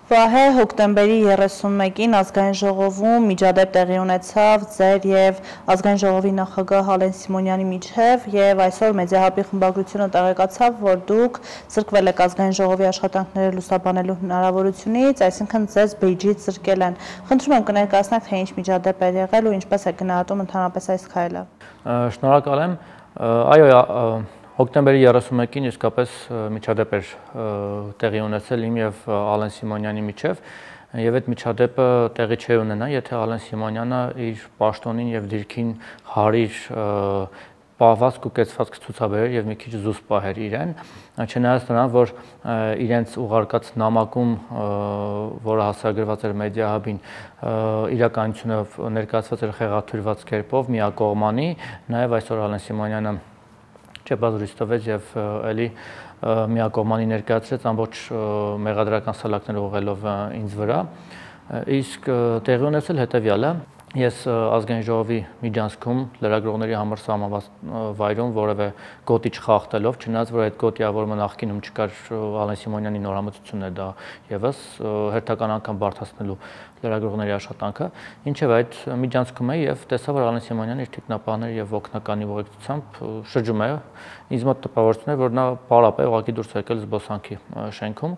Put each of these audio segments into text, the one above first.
Վահե հոկտեմբերի 31-ին ազգային ժողովում միջադեպ տեղի ունեցավ ձեր եւ ազգային ժողովի նախագահ Ալեն Սիմոնյանի միջև եւ այսօր Մեդիահաբի խմբագրությունը տեղեկացավ, որ դուք զրկվել եք ազգային ժողովի աշխատանքները լուսաբանելու հնարավորությունից, այսինքն ձեզ բեյջից զրկել են։ Խնդրում եմ կներկայացնեք, թե ինչ միջադեպ է եղել ու ինչպես է գնահատում ընդհանրապես այս քայլը։ Շնորհակալ եմ։ Այո, հոկտեմբերի 31-ին իսկապես միջադեպ էր տեղի ունեցել իմ եւ Ալեն Սիմոնյանի միջև եւ այդ միջադեպը տեղի չէ ունենա, եթե Ալեն Սիմոնյանը իր պաշտոնին եւ դիրքին հարիր պահվածք ու կեցվածք ցուցաբերեր եւ մի քիչ զուս պահեր իրեն, չնայած նրան, որ իրենց ուղարկած նամակում, որը հասարակագրված էր Մեդիահաբին, իրականությունը ներկայացված էր խեղաթյուրված կերպով, միակողմանի, նաեւ այսօր Ալեն Սիմոնյանը չեպազրույց տվեց եւ էլի միակողմանի ներկայացրեց ամբողջ մեղադրական սալակները ուղղելով ինձ վրա, իսկ տեղի ունեցել հետեւյալը. Ես ազգային ժողովի միջանցքում լրագրողների համար սահմանված վայրում որևէ գոտի չխախտելով, չնայած որ այդ գոտիավորումը նախկինում չկար, Ալեն Սիմոնյանի նորամուծությունն է դա եւս հերթական անգամ բարդացնելու լրագրողների աշխատանքը, ինչեւ այդ միջանցքում է եւ տեսա, որ Ալեն Սիմոնյանը իր թիկնապահների եւ օգնականի ուղեկցությամբ շրջում է, ինձ մոտ տպավորություն է, որ նա պարապ է ուղղակի դուրս եկել զբոսանքի շենքում։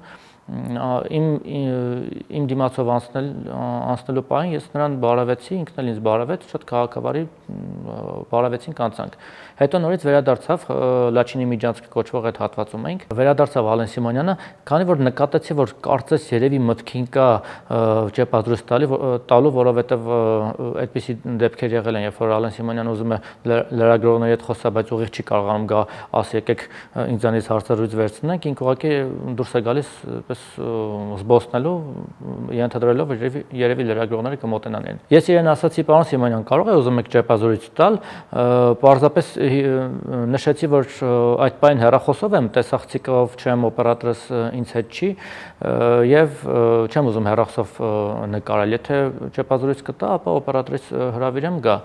Իմ դիմացով անցնելու պահին ես նրան բարևեցի, ինքն էլ ինձ բարևեց, շատ քաղաքավարի բարևեցինք անցանք։ Հետո նորից վերադարձավ Լաչինի միջանցքի կոչվող այդ հատվածում էինք, վերադարձավ Ալեն Սիմոնյանը, քանի որ նկատեցի, որ կարծես երևի մտքին կա չեպազրույց տալու, որովհետև այդպիսի դեպքեր եղել են, երբ որ Ալեն Սիմոնյանը ուզում է լրագրողների հետ խոսա, բայց ուղիղ չի կարողանում գա, ասի եկեք ինձանից հարցազրույց վերցնենք, ինք ուղղակի դուրս է գալիս զբոսնելու, ենթադրելով, որ երևի լրագրողները կմոտենան իրեն։ Ես իրեն ասացի, պարոն Սիմոնյան, կարող է ուզում եք ճեպազրույց տալ, պարզապես նշեցի, որ այդ պահին հեռախոսով եմ, տեսախցիկով չեմ, օպերատորս ինձ հետ չի եւ չեմ ուզում հեռախոսով նկարել, եթե ճեպազրույց կտա, ապա օպերատորից հրավիրեմ գա։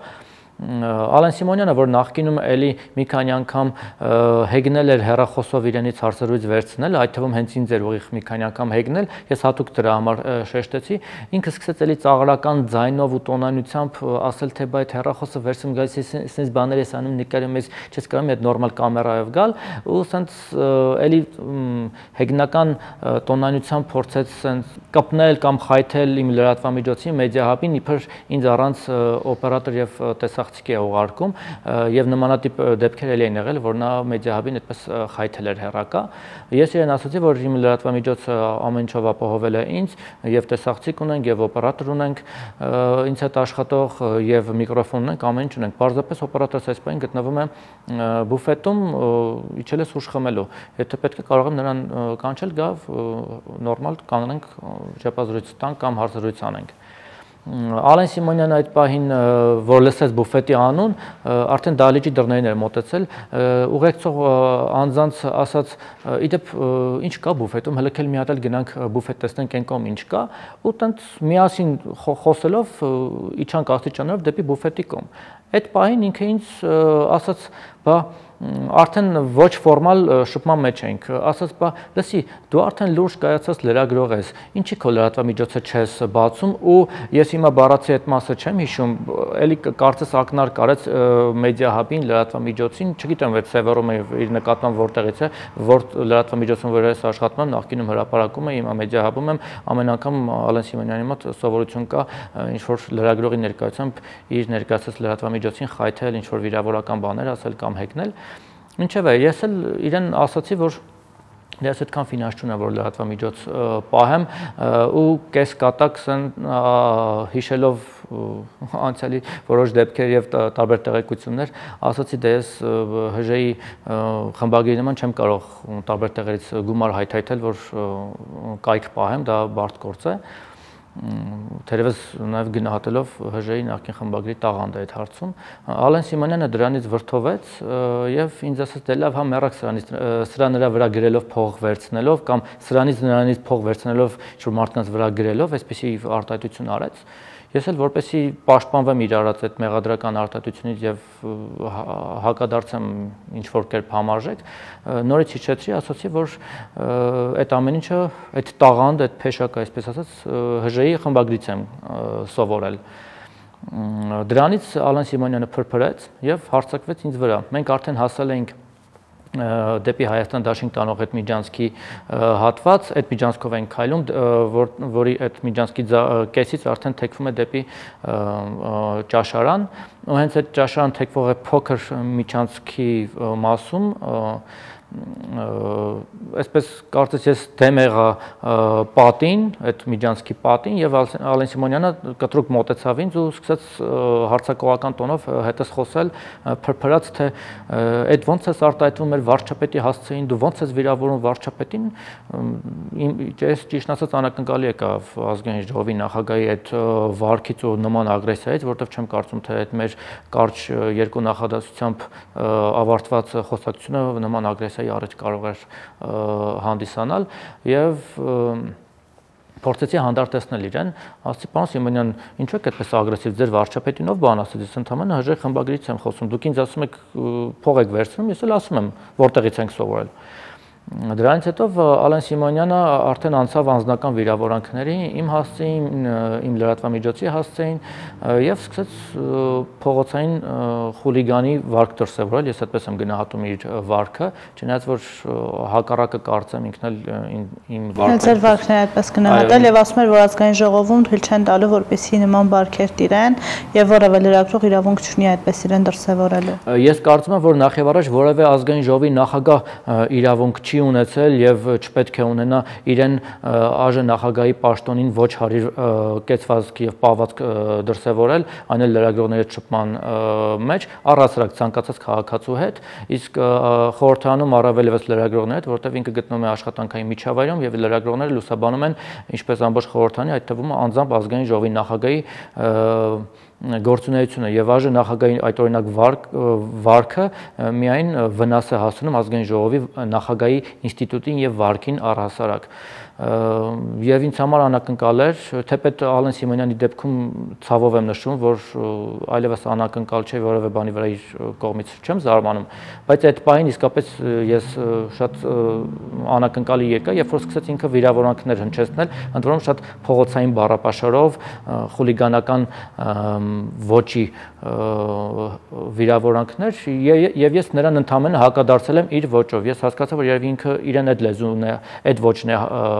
Ալեն Սիմոնյանը, որ նախկինում էլի մի քանի անգամ հեգնել էր հեռախոսով իրենից հարցազրույց վերցնել, այդ թվում հենց ինձ էր ուղիղ մի քանի անգամ հեգնել, ես հատուկ դրա համար շեշտեցի, ինքը սկսեց էլի ծաղրական ձայնով ու տոնայնությամբ ասել, թե բայց հեռախոսը վերցում գալիս է, sense բաներ ես անում, նկարում ես, չես կարողանում այդ նորմալ կամերայով գալ, ու sense էլի հեգնական տոնայնությամբ փորձեց sense կպնել կամ խայթել իմ լրատվամիջոցին Մեդիահաբին, իբր ինձ առանց օպերատոր եւ տեսախցիկի է ուղարկում եւ նմանատիպ դեպքեր էլ են եղել, որ նա Մեդիահաբին այդպես խայթել էր հեռակա։ Ես իրեն ասացի, որ իմ լրատվամիջոցը ամեն ինչով ապահովել է ինձ եւ տեսախցիկ ունենք եւ օպերատոր ունենք, ինձ հետ աշխատող եւ միկրոֆոն ունենք, ամեն ինչ ունենք։ Պարզապես օպերատորս այս պահին գտնվում է բուֆետում, իջել է սուրճ խմելու։ Եթե պետք է կարող եմ նրան կանչել գա նորմալ կանգնենք ճեպազրույց տանք կամ հարցազրույց անենք։ Ալեն Սիմոնյանը այդ պահին, որ լսեց բուֆետի անուն, արդեն դահլիճի դռներին էր մոտեցել, ուղեկցող անձանց ասաց, իդեպ ինչ կա բուֆետում, հələ քել մի հատ էլ գնանք բուֆետ տեսնենք այն կողմ ինչ կա, ու տենց միասին խոսելով իջանք աստիճաններով դեպի բուֆետի կողմ։ Այդ պահին ինքը ինձ ասաց, բա արդեն ոչ ֆորմալ շփման մեջ ենք, ասաց, բա լսի, դու արդեն լուրջ կայացած լրագրող ես, ինչի քո լրատվամիջոցը չես բացում, ու ես հիմա բառացի այդ մասը չեմ հիշում, էլի կարծես ակնարկ կարեց Մեդիահաբին, լրատվամիջոցին, չգիտեմ, այդ սևեռում է իր նկատմամբ որտեղից է, որ լրատվամիջոցում որ ես աշխատում եմ, նախկինում հրապարակում եմ, հիմա Մեդիահաբում եմ, ամեն անգամ Ալեն Սիմոնյանի մոտ սովորություն կա ինչ որ լրագրողի ներկայությամբ իր ներկայացած լրատվամիջոցին խայթել, ինչ որ վիրավորական բաներ ասել կամ հեգնել։ Ինչևէ, ես էլ իրեն ասացի, որ ես այդքան ֆինանս չունեմ, որ լրատվամիջոց պահեմ ու կես կատակ հիշելով անցյալի որոշ դեպքեր եւ տարբեր տեղեկություններ, ասացի դե ես ՀԺ-ի խմբագրի նման չեմ կարող տարբեր տեղերից գումար հայթայթել, որ կայք պահեմ, դա բարդ գործ է։ Թերևս նաև գնահատելով ՀԺ-ի նախկին խմբագրի տաղանդը այդ հարցում, Ալեն Սիմոնյանը դրանից վրդովեց եւ ինձ ասաց դե լավ հա մեռակ սրա նրա վրա գրելով փող վերցնելով կամ սրանից նրանից փող վերցնելով ինչ-որ մարդկանց վրա գրելով, այսպեսի արտահայտություն արեց։ Ես էլ որպեսի պաշտպանվեմ իր արած այդ մեղադրական արտահայտությունից եւ հակադարձեմ ինչ որ կերպ համարժեք, նորից հիշեցրի, ասացի, որ այդ ամեն ինչը, այդ տաղանդ, այդ փեշակը, այսպես ասած, ՀԺ-ի խմբագրից եմ սովորել։ Դրանից Ալեն Սիմոնյանը փրփրեց եւ հարձակվեց ինձ վրա։ Մենք արդեն հասել էինք դեպի Հայաստան դաշինք տանող այդ Միջանցքի հատված, այդ Միջանցքով են քայլում, որի այդ Միջանցքի կեսից արդեն թեքվում է դեպի ճաշարան, ու հենց այդ ճաշարան թեքվող է փոքր Միջանցքի մասում այսպես կարծես ես դեմ եղա պատին, այդ Միջանցքի պատին եւ Ալեն Սիմոնյանը կտրուկ մոտեցավ ինձ ու սկսեց հարցակողական տոնով հետս խոսել, փրփրած թե այդ ոնց է արտահայտվում մեր վարչապետի հասցեին, դու ոնց ես վիրավորում վարչապետին, ես ճիշտ ասած անակնկալի եկավ ազգային ժողովի նախագահի այդ վարքից ու նման ագրեսիայից, որովհետեւ չեմ կարծում թե այդ մեր կարճ երկու նախադասությամբ ավարտված խոսակցությունը նման ագրեսիայի առաջ կարող էր հանդիսանալ եւ փորձեցի հանդարտեցնել իրեն, ասացի պարոն Սիմոնյան, ինչու եք այդպես ագրեսիվ, ձեր վարչապետին ով բան ասեց, ես ընդհանրապես ՀԺ խմբագրից եմ խոսում, դուք ինձ ասում եք փող եք վերցնում, ես էլ ասում եմ որտեղից ենք սովորել։ Դրանից հետո Ալեն Սիմոնյանը արդեն անցավ անձնական վիրավորանքների, իմ հասցեին, իմ լրատվամիջոցի հասցեին եւ սկսեց փողոցային խուլիգանի վարք դրսևորել, ես այդպես եմ գնահատում իր վարքը, չնայած որ հակառակը կարծեմ ինքն էլ իմ վարքը։ Ձեր վարքն է այդպես գնահատել եւ ասում էր, որ ազգային ժողովում թույլ չեն տալու, որպեսզի նման վարքեր տիրեն եւ որևէ լրագրող իրավունք չունի այդպես իրեն դրսևորելու։ Ես կարծում եմ, որ նախ եւ առաջ որևէ ազգային ժողովի նախագահ իրավունք չի ունեցել եւ չպետք է ունենա իրեն ԱԺ նախագահի պաշտոնին ոչ հարիր կեցվածք եւ պահվածք դրսևորել, այն էլ լրագրողների շփման մեջ, առհասարակ ցանկացած քաղաքացու հետ, իսկ խորհրդանում առավել եւս լրագրողների հետ, որտեղ ինքը գտնվում է աշխատանքային միջավայրում եւ լրագրողները լուսաբանում են ինչպես ամբողջ խորհրդանի, այդ թվում անձամբ ազգային ժողովի նախագահի գործունեությունը եւ ԱԺ նախագահի այդ օրինակ վարքը միայն վնաս է հասցնում ազգային ժողովի նախագահի ինստիտուտին եւ վարքին առհասարակ եւ ինձ համար անակնկալ էր թեպետ Ալեն Սիմոնյանի դեպքում ցավով եմ նշում որ այլևս անակնկալ չէ որևէ բանի վրա իր կողմից չեմ զարմանում բայց այդ պահին իսկապես ես շատ անակնկալի եկա երբ որ սկսեց ինքը վիրավորանքներ հնչեցնել ընդ որում շատ փողոցային բառապաշարով խուլիգանական ոչի վիրավորանքներ եւ ես նրան ընդհանրապես հակադարձել եմ իր ոճով ես հասկացա որ երբ ինքը իրեն այդ լեզուն է այդ ոճն է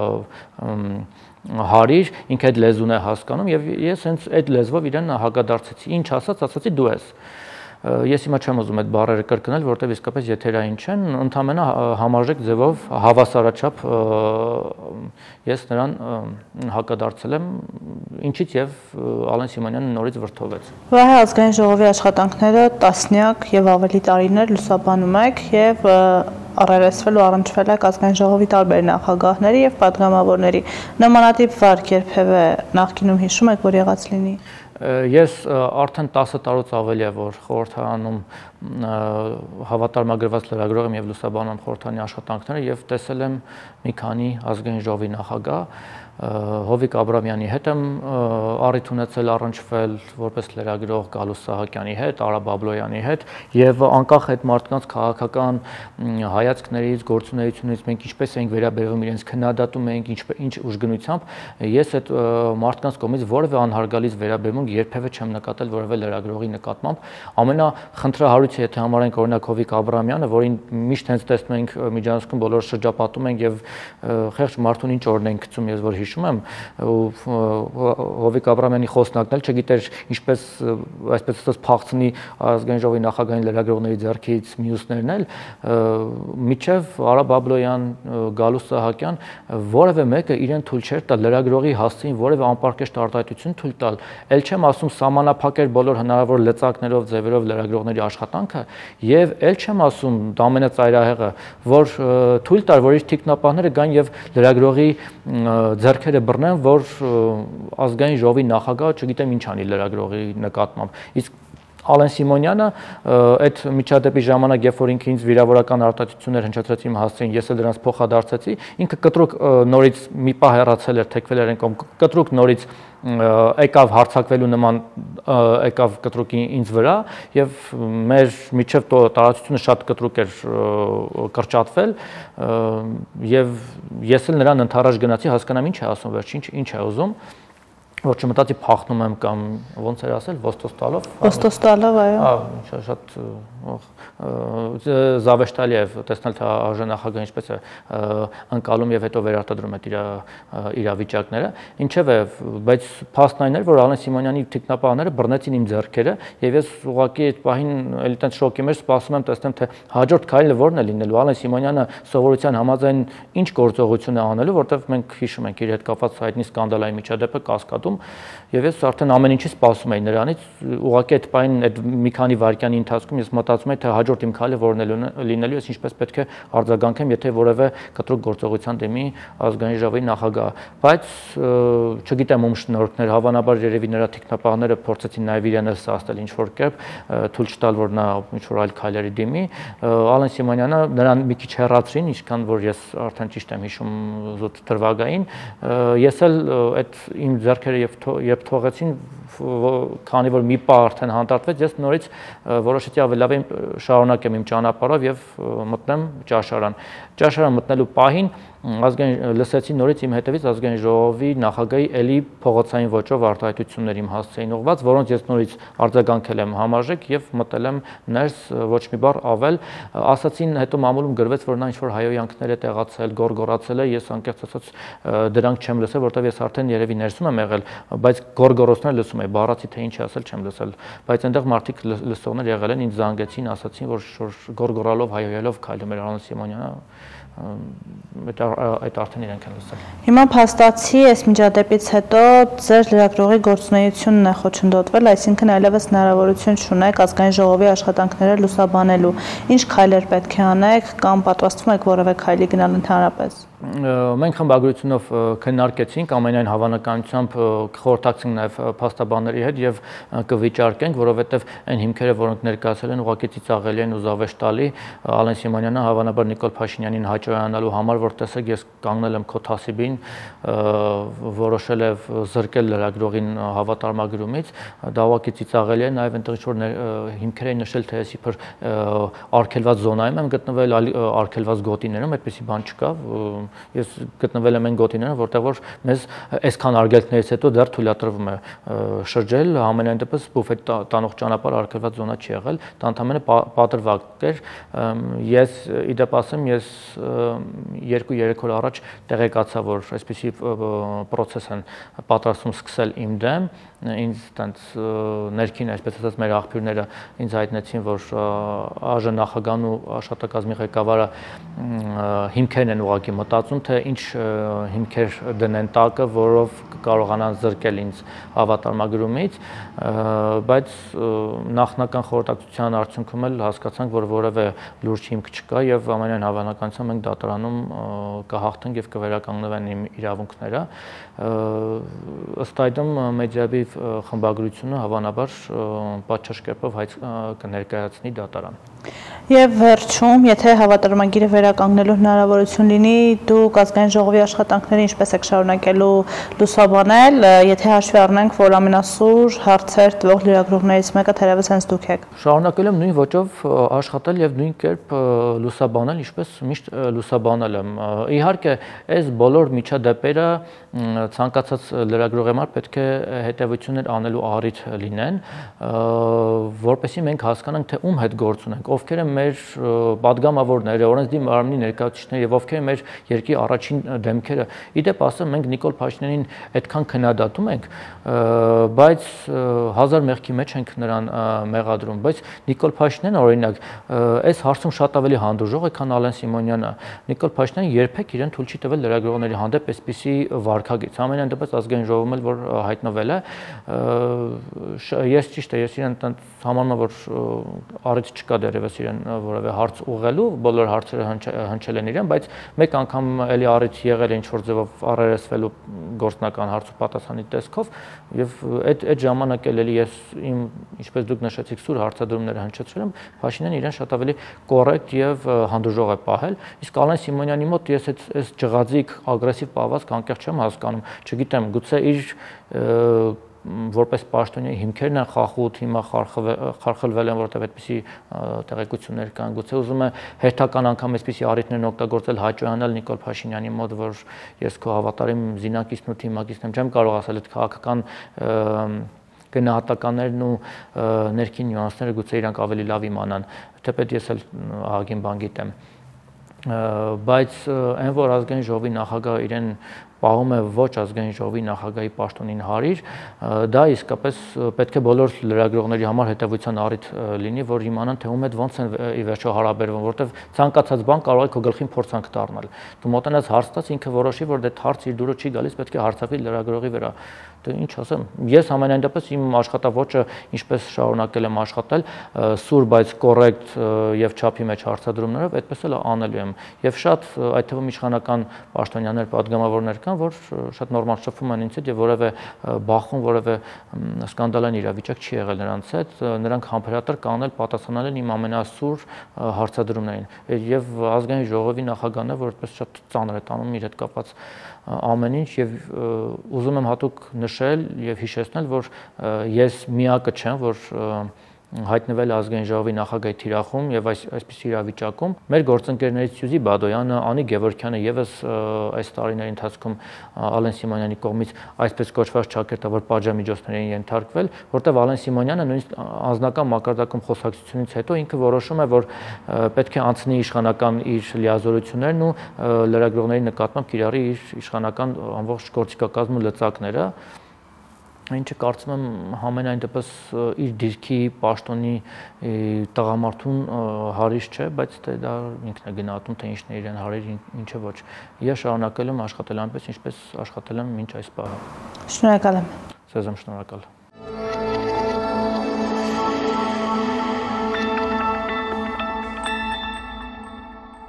հարիր ինքը այդ լեզուն է հասկանում եւ ես հենց այդ լեզվով իրեն հակադարձեցի ինչ ասացի դու ես ես հիմա չեմ ուզում այդ բառերը կրկնել որովհետեւ իսկապես եթերային չեն ընդհանրապես համարժեք ձևով հավասարաչափ ես նրան հակադարձել եմ ինչից եւ Ալեն Սիմոնյանը նորից վրդովեց Վահե ազգային ժողովի աշխատանքները տասնյակ եւ ավելի տարիներ լուսաբանում եք եւ առերեսվել ու առնչվել եք ազգային ժողովի տարբեր նախագահների եւ падգամավորների նմանատիպ վարք երբևէ նախկինում հիշում եք որ եղած լինի Ես արդեն 10 տարուց ավելի է որ խորհրդարանում հավատարմագրված լրագրող եմ եւ լուսաբանում եմ խորհրդարանի աշխատանքները եւ տեսել եմ մի քանի ազգային ժողովի նախագահ Հովիկ Աբրամյանի հետ եմ առիթ ունեցել առնչվել որպես լրագրող Գալուս Սահակյանի հետ, Արա Բաբլոյանի հետ եւ անկախ այդ մարդկանց քաղաքական հայացքներից, գործունեությունից մենք ինչպես ենք վերաբերվում իրենց քննադատում ենք, ինչ ուժգնությամբ ես այդ մարդկանց կողմից որևէ անհարգալից վերաբերմունք երբևէ չեմ նկատել որևէ լրագրողի նկատմամբ ամենախնդրահարույցը եթե համարենք օրինակ Հովիկ Աբրամյանը, որին միշտ հենց տեսնում ենք միջանցքում բոլորը շրջապատում ենք եւ խեղճ մարդուն ինչ օրն ենք գցում ես որ հիշում եմ Հովիկ Աբրամյանի խոսնակն էլ չգիտեր ինչպես այսպես ասած փախցնի ազգային ժողովի նախագահային լրագրողների ձեռքից մյուսներն էլ միջև Արա Բաբլոյան, Գալուս Սահակյան որևէ մեկը իրեն թույլ չէր տալ լրագրողի հասցեին որևէ անպարկեշտ արտահայտություն թույլ տալ ել չեմ ասում սահմանափակեր բոլոր հնարավոր լծակներով ձևերով լրագրողների աշխատանքը եւ ել չեմ ասում դա ամենածայրահեղը որ թույլ տար որ իր թիկնապահները գան եւ լրագրողի ձեռքերը բռնեն, որ ազգային ժողովի նախագահը չգիտեմ ինչ անի լրագրողի նկատմամբ։ Իսկ Ալեն Սիմոնյանը այդ միջադեպի ժամանակ, երբ որ ինքը ինձ վիրավորական արտահայտություններ հնչեցրեց իմ հասցեին, ես էլ դրանց փոխադարձեցի, ինքը կտրուկ նորից մի պահ հեռացել էր, թեքվել էր այն կողմ, կտրուկ նորից եկավ հարցակվելու նման եկավ կտրուկ ինձ վրա եւ մեր միջև տարածությունը շատ կտրուկ էր կրճատվել եւ ես էլ նրան ընդառաջ գնացի հասկանամ ինչ է ասում վերջին, ինչ է ուզում, որ չմտածի փախնում եմ կամ ոնց էր ասել ոստոս տալով, այո, շատ զավեշտալի է տեսնել թե արժանախագահը ինչպես է անցալում եւ հետո վերարտադրում այդ իր իրավիճակները, ինչեւ է, բայց փաստն այն էր, որ Ալեն Սիմոնյանի թիկնապահները բռնեցին իմ ձեռքերը եւ ես ուղղակի այդ պահին էլի տենց շոկի մեջ սպասում եմ տեսնեմ թե հաջորդ քայլը որն է լինելու, Ալեն Սիմոնյանը սովորության համաձայն ինչ գործողություն է անելու, որտեղ մենք հիշում ենք իր հետ կապված հայտնի սկանդալային միջադեպը Կասկադում եւ ես արդեն ամեն ինչի սպասում էի նրանից, ուղղակի այդ պահին այդ մի քանի վայրկյանի ընթացքում ես մտածում էի թե հաջորդ իմ քայլը որն է լինելու, ես ինչպես պետք է արձագանքեմ, եթե որևէ կտրուկ գործողության դեմի ազգային ժողովի նախագահ, բայց չգիտեմ ում շնորհքներ, հավանաբար երևի նրա թիկնապահները փորձեցին նաեւ իրեն սաստել ինչ որ կերպ, թույլ չտալ որ նա ինչ որ այլ քայլերի դիմի, Ալեն Սիմոնյանը նրան մի քիչ հեռացրին, ինչքան որ ես արդեն ճիշտ եմ հիշում զուտ դրվագային, ես էլ այդ իմ ձեռքերը երբ թողեցին, քանի որ մի պահ արդեն հանդարտվեց, ես նորից որոշեցի ավելի լավ շարունակեմ իմ ճանապարհով եւ մտնեմ ճաշարան։ Ճաշարան մտնելու պահին լսեցի նորից իմ հետևից ազգային ժողովի նախագահի էլի փողոցային ոճով արտահայտություններ իմ հասցեին ուղված, որոնց ես նորից արձագանքել եմ համարժեք եւ մտել եմ ներս ոչ մի բառ ավել, ասացին հետո մամուլում գրվեց, որ նա ինչ որ հայոյանքներ է տեղացել, գորգորացել է, ես անկեղծ ասած դրանք չեմ լսել, որտեղ ես արդեն երևի ներսում եմ եղել, բայց գորգորոցներ լսում եմ, բառացի թե ինչ է ասել չեմ լսել, բայց այնտեղ մարդիկ լսողներ եղել են, ինձ զանգեցին, ասացին, որ գորգորալով, հայոյելով քայլում էր Ալեն Սիմոնյանը, այդ արդեն իրենք են լսել։ Հիմա փաստացի այս միջադեպից հետո ձեր լրագրողի գործունեությունն է խոչընդոտվել, այսինքն այլևս հնարավորություն չունեք ազգային ժողովի աշխատանքները լուսաբանելու։ Ինչ քայլեր պետք է անեք կամ պատրաստվում եք որևէ քայլի գնալ ընդհանրապես։ Մենք խմբագրությունով քննարկեցինք, ամենայն հավանականությամբ կխորհրդակցենք նաև փաստաբանների հետ եւ կվիճարկենք, որովհետեւ այն հիմքերը, որոնք ներկայացել են, ուղղակի ծիծաղելի են ու զավեշտալի։ Ալեն Սիմոնյանը հավանաբար Նիկոլ Փաշինյանին հաճոյանալու համար, որ տեսեք, ես կանգնել եմ քո թասիբին, որոշել է զրկել լրագրողին հավատարմագրումից, դա ուղղակի ծիծաղելի է, նաև այնտեղ ինչ-որ հիմքեր են նշել, թե ես իբր արգելված զոնայում եմ գտնվել, արգելված գոտիներում, այդպեսի բան չկա։ Ես գտնվել եմ այն գոտիներում, որտեղ որ մեզ այսքան արգելքներից հետո դեռ թույլատրվում է շրջել, ամենայն դեպս բուֆետ տանող ճանապարհ արգելված զոնա չի եղել, դա ընդհանրապես պատրվակ էր։ Ես իդեպ ասեմ, ես 2-3 օր առաջ տեղեկացա, որ այսպիսի process են պատրաստում սկսել իմ դեմ, ինձ տենց ներքին, այսպես ասած, մեր աղբյուրները ինձ հայտնեցին, որ ԱԺ նախագահն ու աշխատակազմի ղեկավարը հիմքերն են ուղղակի մտածում, թե ինչ հիմքեր դնեն տակը, որով կարողանան զրկել ինձ հավատարմագրումից, բայց նախնական խորհրդակցության արդյունքում էլ հասկացանք, որ որևէ լուրջ հիմք չկա եւ ամենայն հավանականությամբ մենք դատարանում կհաղթենք եւ կվերականգնվեն իմ իրավունքները։ Ըստ այդմ Մեդիաբի խմբագրությունը հավանաբար պատշաճ կերպով հայց կներկայացնի դատարան։ Եվ վերջում, եթե հավատարմագիրը վերականգնելու հնարավորություն լինի, դուք ազգային ժողովի աշխատանքները ինչպես եք շարունակելու լուսաբանել, եթե հաշվի առնենք, որ ամենասուր հարցեր տվող լրագրողներից մեկը թերևս հենց դուք եք։ Շարունակել եմ նույն ոճով աշխատել եւ նույն կերպ լուսաբանել, ինչպես միշտ լուսաբանել եմ։ Իհարկե, այս բոլոր միջադեպերը ցանկացած լրագրողի համար պետք է հետևություններ անելու առիթ լինեն, որպեսզի մենք հասկանանք, թե ում հետ գործ ունենք, ովքեր են մեր պատգամավորները, օրենսդիր մարմնի ներկայացուցիչները եւ ովքեր են մեր երկրի առաջին դեմքերը։ Իդեպ ասեմ, մենք Նիկոլ Փաշինյանին այդքան քննադատում ենք, բայց հազար մեղքի մեջ ենք նրան մեղադրում, բայց Նիկոլ Փաշինյանը օրինակ այս հարցում շատ ավելի հանդուրժող է, քան Ալեն Սիմոնյանը, Նիկոլ Փաշինյանը երբեք իրեն թույլ չի տվել լրագրողների հանդեպ այսպիսի վարքագիծ։ Ամենայն դեպս ազգային ժողովում էլ որ հայտնվել է, ես ճիշտ է, ես իրեն համարում եմ, որ առիթ չկա դեռևս իրեն որևէ հարց ուղղելու, բոլոր հարցերը հնչել են իրեն, բայց մեկ անգամ էլի առիթ եղել է ինչ-որ ձևով առերեսվելու գործնական հարց ու պատասխանի տեսքով, եւ այդ ժամանակ էլի ես իմ, ինչպես դուք նշեցիք, սուր հարցադրումները հնչեցրել եմ, Փաշինյանը իրեն շատ ավելի կոռեկտ եւ հանդուրժող է պահել, իսկ Ալեն Սիմոնյանի մոտ ես այս ջղաձիկ ագրեսիվ պահվածք անկեղծ չեմ հասկանում, չգիտեմ, գուցե իր որպես պաշտոնյա հիմքերն են խախուտ, հիմա խարխլվել են, որովհետև այդպիսի տեղեկություններ կան, գուցե ուզում է հերթական անգամ այսպիսի առիթներն օգտագործել հաճոյանալ Նիկոլ Փաշինյանի մոտ, որ ես քո հավատարիմ զինակիցն ու թիմակիցն եմ, չեմ կարող ասել այդ քաղաքական գնահատականներն ու ներքին նյուանսները գուցե իրանք ավելի լավ իմանան, թեպետ ես էլ ահագին բան գիտեմ, բայց այն որ ազգային ժողովի նախագահը իրեն պահում է ոչ ազգային ժողովի նախագահի պաշտոնին հարիր, դա իսկապես պետք է բոլոր լրագրողների համար հետևության առիթ լինի, որ իմանան թե ում հետ ոնց են ի վերջո հարաբերվում, որովհետև ցանկացած բան կարող է քո գլխին փորձանք դառնալ։ Դու մոտենաս հարց տաս, ինքը որոշի, որ դա հարց իր դուրը չի գալիս, պետք է հարցակվի լրագրողի վրա։ Դե ինչ ասեմ, ես ամենայն դեպս իմ աշխատավոճը ինչպես շարունակել եմ աշխատել, սուր, բայց կոռեկտ եւ չափի մեջ հարցադրումներով, այդպես էլ անելու եմ։ Եվ շատ այդ թվում իշխանական պաշտոնյաներ, падգամավորներ կան, որ շատ նորմալ շփվում են ինձ հետ եւ որևէ բախում, որևէ սկանդալային իրավիճակ չի եղել նրանց հետ, նրանք համբերատար կանել պատասխանել են իմ ամենասուր հարցադրումներին։ Եվ ազգային ժողովի նախագահն է, որ այդպես շատ ծանր է տանում իր հետ կապված ամեն ինչ եւ ուզում եմ հատուկ նշել եւ հիշեցնել, որ ես միակը չեմ, որ հայտնվել ազգային ժողովի նախագահի թիրախում եւ այսպիսի իրավիճակում մեր գործընկերներից Սյուզի Բադոյանը, Անի Գևորգյանը եւս այս տարիների ընթացքում Ալեն Սիմոնյանի կողմից այսպես կոչված ճակերտավոր պատժամիջոցների են ենթարկվել, որտեղ Ալեն Սիմոնյանը նույնիսկ անձնական մակարդակում խոսակցությունից հետո ինքը որոշում է, որ պետք է անցնի իշխանական իր լիազորություններն ու լրագրողների նկատմամբ կիրառի իր իշխանական ամբողջ գործիքակազմը լծակները, ինչը կարծում եմ համենայն դեպս իր դիրքի պաշտոնի տղամարդուն հարիր չէ, բայց դա ինքն է գնահատում, թե ինչն է իրեն հարիր, ինչը ոչ։ Ես շարունակել եմ աշխատել այնպես, ինչպես աշխատել եմ մինչ այս պահը։ Շնորհակալ եմ։ Ձեզ եմ շնորհակալ։